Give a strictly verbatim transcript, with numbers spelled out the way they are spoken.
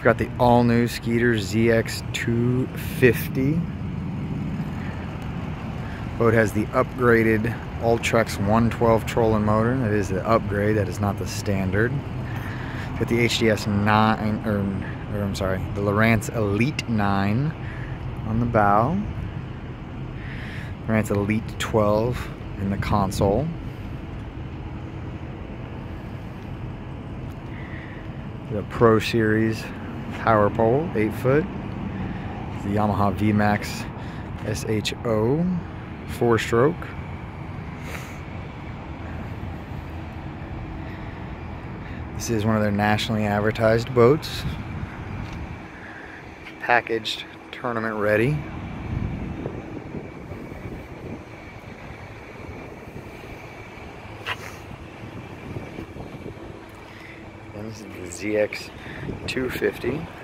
We've got the all-new Skeeter Z X two fifty. Boat has the upgraded Ultrex one twelve trolling motor. That is the upgrade, that is not the standard. Got the H D S nine, or, or I'm sorry, the Lowrance Elite nine on the bow. Lowrance Elite twelve in the console. The Pro Series power pole, eight foot. The Yamaha V MAX S H O four stroke. This is one of their nationally advertised boats. Packaged, tournament ready. And this is the Z X two fifty.